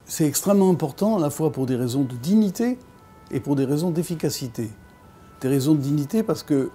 c'est extrêmement important à la fois pour des raisons de dignité et pour des raisons d'efficacité. Des raisons de dignité parce que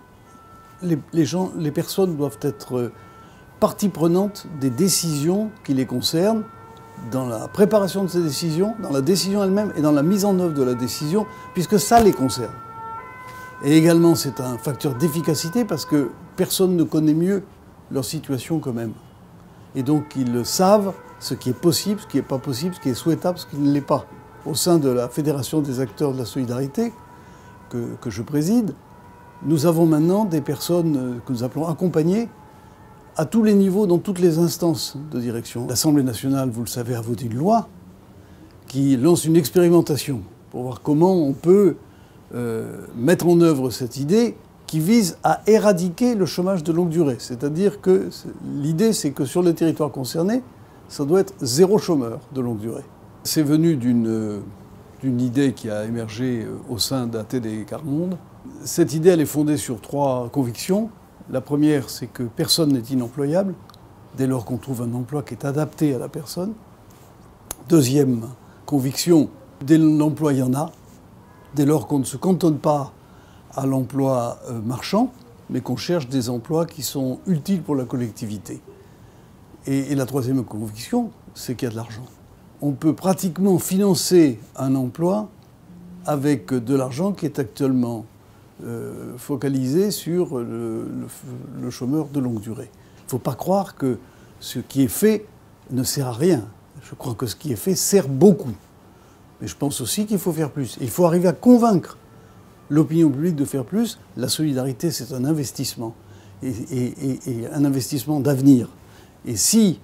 les personnes doivent être partie prenante des décisions qui les concernent, dans la préparation de ces décisions, dans la décision elle-même et dans la mise en œuvre de la décision, puisque ça les concerne. Et également, c'est un facteur d'efficacité parce que personne ne connaît mieux leur situation qu'eux-mêmes. Et donc, ils savent ce qui est possible, ce qui n'est pas possible, ce qui est souhaitable, ce qui ne l'est pas. Au sein de la Fédération des acteurs de la solidarité, que je préside, nous avons maintenant des personnes que nous appelons accompagnées à tous les niveaux, dans toutes les instances de direction. L'Assemblée nationale, vous le savez, a voté une loi qui lance une expérimentation pour voir comment on peut mettre en œuvre cette idée qui vise à éradiquer le chômage de longue durée. C'est-à-dire que l'idée, c'est que sur les territoires concernés, ça doit être 0 chômeur de longue durée. C'est venu d'une idée qui a émergé au sein d'ATD Quart Monde. Cette idée, elle est fondée sur 3 convictions. La première, c'est que personne n'est inemployable, dès lors qu'on trouve un emploi qui est adapté à la personne. Deuxième conviction, dès l'emploi, il y en a, dès lors qu'on ne se cantonne pas à l'emploi marchand, mais qu'on cherche des emplois qui sont utiles pour la collectivité. Et la troisième conviction, c'est qu'il y a de l'argent. On peut pratiquement financer un emploi avec de l'argent qui est actuellement focalisé sur le chômeur de longue durée. Il ne faut pas croire que ce qui est fait ne sert à rien. Je crois que ce qui est fait sert beaucoup. Mais je pense aussi qu'il faut faire plus. Il faut arriver à convaincre l'opinion publique de faire plus. La solidarité, c'est un investissement. Et un investissement d'avenir. Et si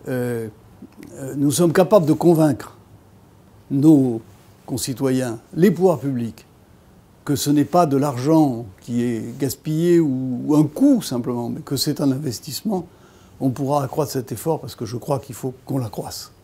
nous sommes capables de convaincre nos concitoyens, les pouvoirs publics, que ce n'est pas de l'argent qui est gaspillé ou un coût simplement, mais que c'est un investissement, on pourra accroître cet effort parce que je crois qu'il faut qu'on l'accroisse.